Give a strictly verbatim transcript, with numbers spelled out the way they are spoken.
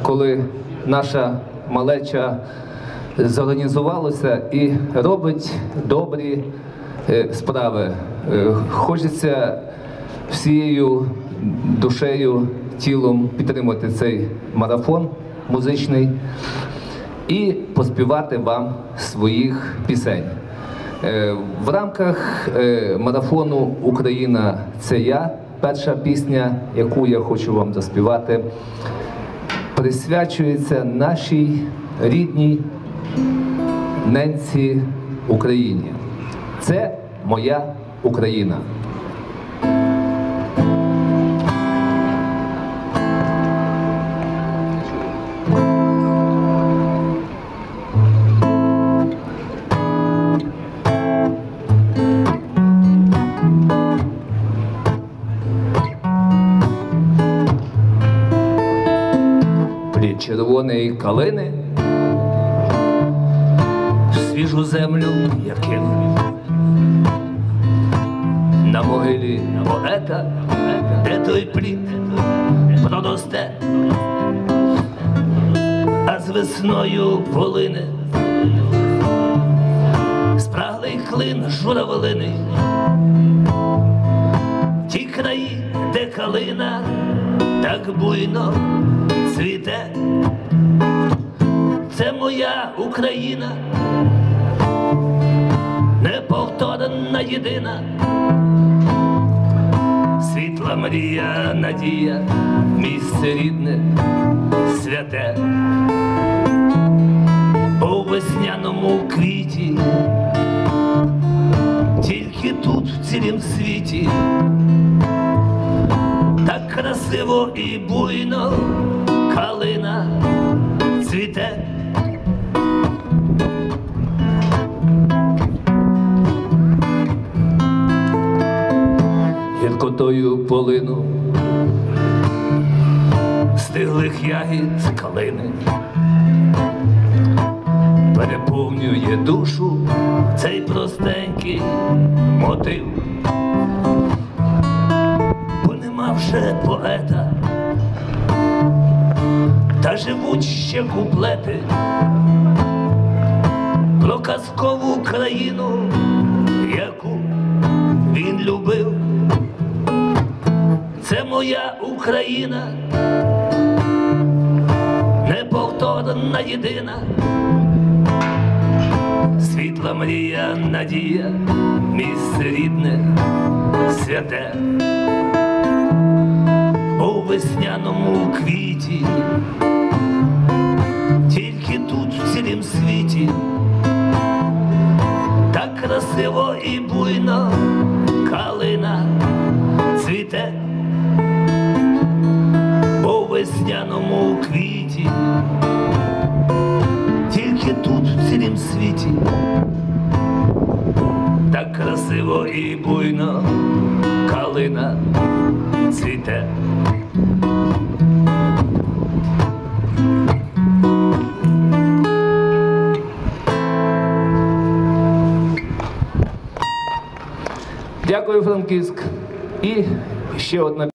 коли наша малеча зорганізувалася і робить добрі справи. Хочеться всією душею, тілом підтримати цей марафон музичний і поспівати вам своїх пісень. В рамках марафону «Україна – це я», перша пісня, яку я хочу вам заспівати, присвячується нашій рідній ненці Україні. Це моя Україна. Плід червоної калини в свіжу землю я кину. На могилі поета, де той плід продосте, а з весною полине спраглий клин журавлини. Ті краї, де калина так буйно цвіте, це моя Україна, неповторна єдина, світла мрія, надія, місце рідне, святе. У весняному квіті, тільки тут, в цілім світі, так красиво і буйно калина цвіте. Гіркотою полину стиглих ягід калини переповнює душу цей простенький мотив. Бо нема вже поета, та живуть ще куплети про казкову країну, яку він любив. Це моя Україна, неповторна єдина, світла мрія, надія, місце рідне, святе. У весняному квіті, тільки тут, в цілім світі, так красиво і буйно калина цвіте. У весняному квіті, тільки тут, в цілім світі, так красиво і буйно калина цвіте. Дякую, Франківськ. І ще одна